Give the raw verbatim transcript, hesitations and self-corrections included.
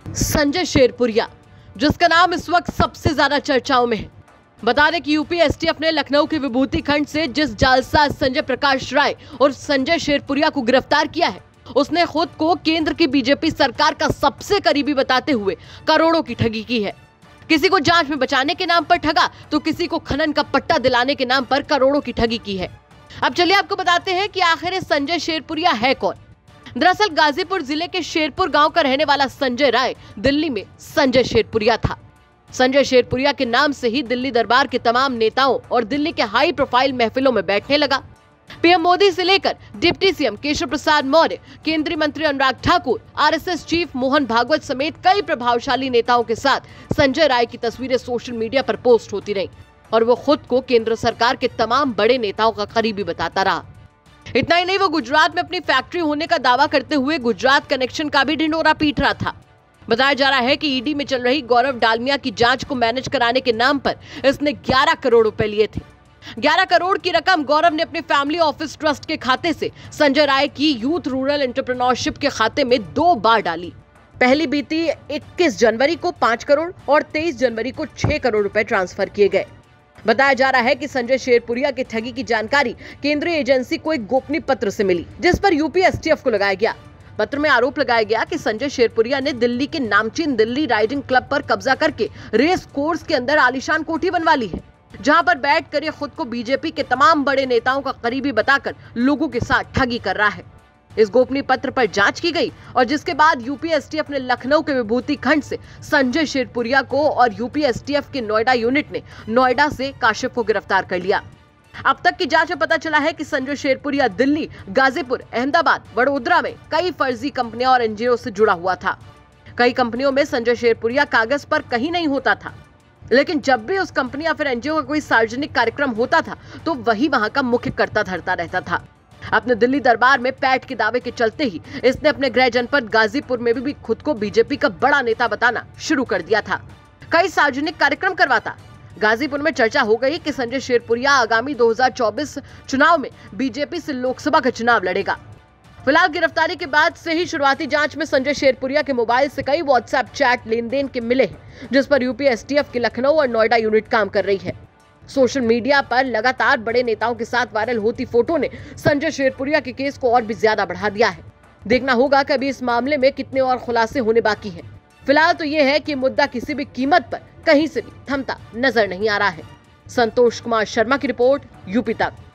संजय शेरपुरिया, जिसका नाम इस वक्त सबसे ज्यादा चर्चाओं में है। बता दें कि यूपी एसटीएफ ने लखनऊ के विभूति खंड से जिस जालसाज संजय प्रकाश राय और संजय शेरपुरिया को गिरफ्तार किया है, उसने खुद को केंद्र की बीजेपी सरकार का सबसे करीबी बताते हुए करोड़ों की ठगी की है। किसी को जांच में बचाने के नाम पर ठगा तो किसी को खनन का पट्टा दिलाने के नाम पर करोड़ों की ठगी की है। अब चलिए आपको बताते हैं कि आखिर संजय शेरपुरिया है कौन। दरअसल गाजीपुर जिले के शेरपुर गांव का रहने वाला संजय राय दिल्ली में संजय शेरपुरिया था। संजय शेरपुरिया के नाम से ही दिल्ली दरबार के तमाम नेताओं और दिल्ली के हाई प्रोफाइल महफिलों में बैठने लगा। पीएम मोदी से लेकर डिप्टी सीएम केशव प्रसाद मौर्य, केंद्रीय मंत्री अनुराग ठाकुर, आरएसएस चीफ मोहन भागवत समेत कई प्रभावशाली नेताओं के साथ संजय राय की तस्वीरें सोशल मीडिया पर पोस्ट होती रहीं और वो खुद को केंद्र सरकार के तमाम बड़े नेताओं का करीबी बताता रहा। इतना ही नहीं, वो गुजरात में अपनी फैक्ट्री होने का दावा करते हुए गुजरात कनेक्शन का भी ढिंढोरा पीट रहा था। बताया जा रहा है कि ईडी में चल रही गौरव डालमिया की जांच को मैनेज कराने के नाम पर इसने ग्यारह करोड़ रुपए लिए थे। ग्यारह करोड़ की रकम गौरव ने अपने फैमिली ऑफिस ट्रस्ट के खाते से संजय राय की यूथ रूरल एंटरप्रेन्योरशिप के खाते में दो बार डाली। पहली बीती इक्कीस जनवरी को पांच करोड़ और तेईस जनवरी को छह करोड़ रुपए ट्रांसफर किए गए। बताया जा रहा है कि संजय शेरपुरिया की ठगी की जानकारी केंद्रीय एजेंसी को एक गोपनीय पत्र से मिली, जिस पर यूपी एसटीएफ को लगाया गया। पत्र में आरोप लगाया गया कि संजय शेरपुरिया ने दिल्ली के नामचीन दिल्ली राइडिंग क्लब पर कब्जा करके रेस कोर्स के अंदर आलीशान कोठी बनवा ली है, जहां पर बैठकर ये खुद को बीजेपी के तमाम बड़े नेताओं का करीबी बताकर लोगों के साथ ठगी कर रहा है। इस गोपनीय पत्र पर जांच की गई और जिसके बाद यूपी एसटीएफ ने लखनऊ के विभूति खंड से संजय शेरपुरिया को और यूपी एसटीएफ के नोएडा यूनिट ने नोएडा से काशिफ को गिरफ्तार कर लिया। अब तक की जांच में पता चला है कि संजय शेरपुरिया दिल्ली, गाजीपुर, अहमदाबाद, वडोदरा में कई फर्जी कंपनियां और एनजीओ से जुड़ा हुआ था। कई कंपनियों में संजय शेरपुरिया कागज पर कहीं नहीं होता था, लेकिन जब भी उस कंपनी या फिर एनजीओ का कोई सार्वजनिक कार्यक्रम होता था तो वही वहां का मुख्य कर्ता धरता रहता था। अपने दिल्ली दरबार में पैठ के दावे के चलते ही इसने अपने गृह जनपद गाजीपुर में भी, भी खुद को बीजेपी का बड़ा नेता बताना शुरू कर दिया था। कई सार्वजनिक कार्यक्रम करवाता। गाजीपुर में चर्चा हो गई कि संजय शेरपुरिया आगामी दो हज़ार चौबीस चुनाव में बीजेपी से लोकसभा का चुनाव लड़ेगा। फिलहाल गिरफ्तारी के बाद से ही शुरुआती जांच में संजय शेरपुरिया के मोबाइल से कई व्हाट्सएप चैट लेन देन के मिले हैं, जिस पर यूपी एसटीएफ की लखनऊ और नोएडा यूनिट काम कर रही है। सोशल मीडिया पर लगातार बड़े नेताओं के साथ वायरल होती फोटो ने संजय शेरपुरिया के केस को और भी ज्यादा बढ़ा दिया है। देखना होगा कि अभी इस मामले में कितने और खुलासे होने बाकी हैं। फिलहाल तो ये है कि मुद्दा किसी भी कीमत पर कहीं से भी थमता नजर नहीं आ रहा है। संतोष कुमार शर्मा की रिपोर्ट, यूपी तक।